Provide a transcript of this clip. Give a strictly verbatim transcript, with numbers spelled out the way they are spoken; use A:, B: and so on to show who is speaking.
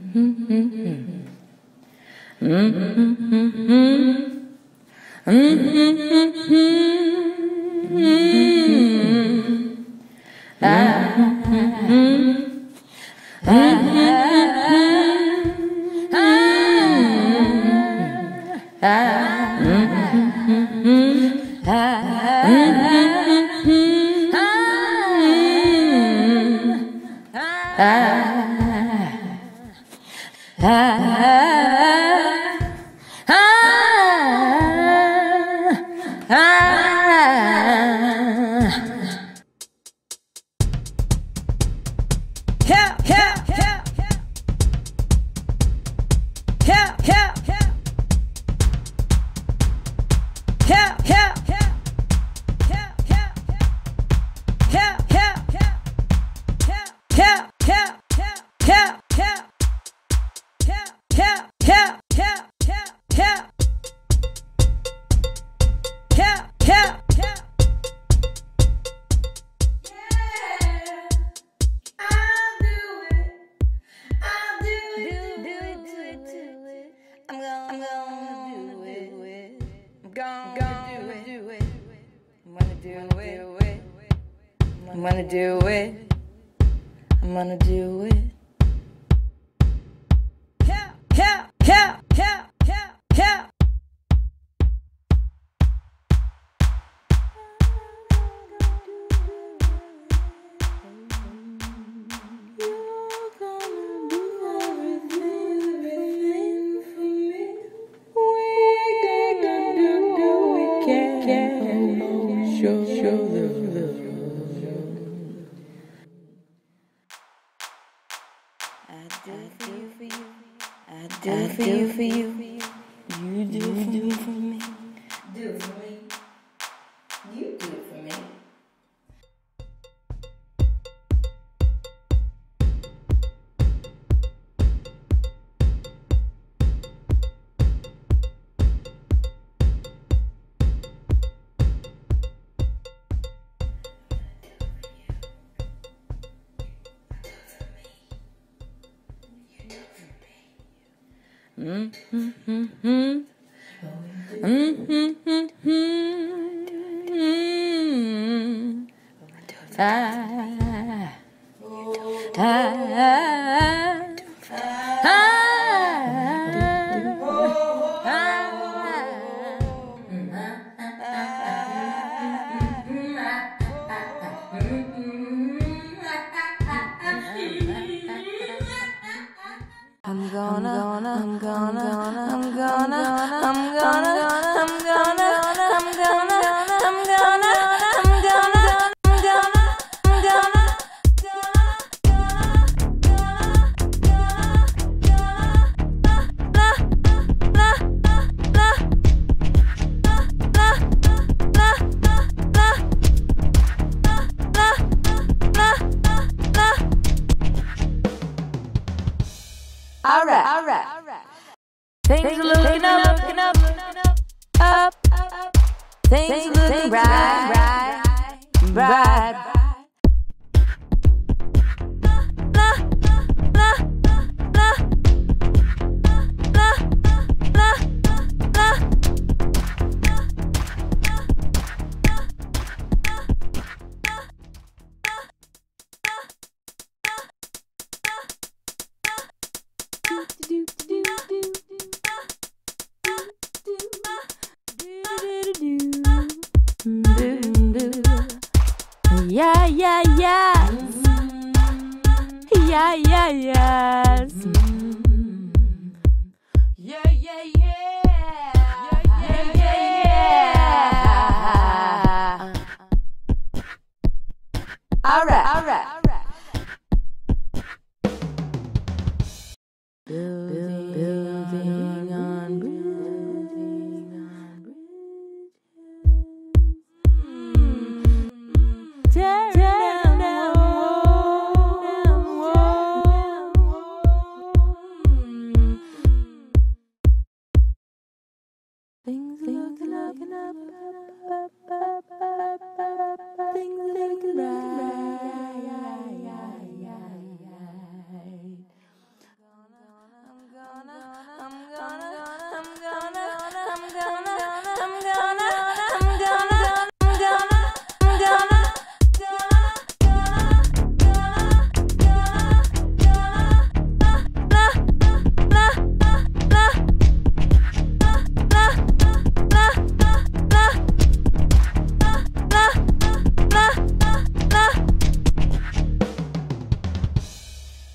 A: I'm gonna do it. I'm gonna do it. Yeah, yeah, yeah, yeah, yeah, yeah. You're gonna do everything, everything for me. We're gonna do what we can. Show, show the love. I do for you, I do for you, for you. You do for me, do it for me. You do it for me. Mm hmm hmm hmm. Mm hmm hmm hmm. Ah ah ah. I'm gonna, I'm gonna, I'm gonna, I'm gonna, I'm gonna, I'm gonna, I'm gonna, I'm gonna, I'm gonna, I'm gonna, all right, all right, all right. Things are looking up, looking up, up, up. Things are looking bright, bright, bright. Yeah, yeah, yeah. Yeah, yeah, yes. Yeah, yeah, yeah. Yeah, yeah, yeah. All right, all right, all right. Building, building on building on bridges. Tear down, down, wall, down, wall. Things looking up, looking up, up, up, up, up, up. Things looking right.